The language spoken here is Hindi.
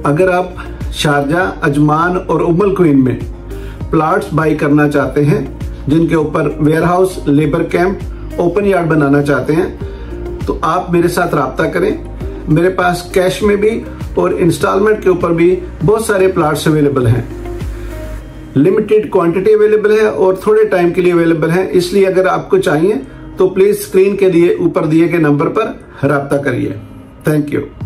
अगर आप शारजा, अजमान और उम्मुल क्वीन में प्लॉट्स बाई करना चाहते हैं जिनके ऊपर warehouse, labour camp, open yard बनाना चाहते हैं तो आप मेरे साथ राब्ता करें। मेरे पास कैश में भी और इंस्टॉलमेंट के ऊपर भी बहुत सारे प्लॉट्स अवेलेबल हैं। लिमिटेड क्वांटिटी अवेलेबल है और थोड़े टाइम के लिए अवेलेबल है, इसलिए अगर आपको चाहिए तो प्लीज स्क्रीन के लिए ऊपर दिए गए नंबर पर राब्ता करिए। Thank you.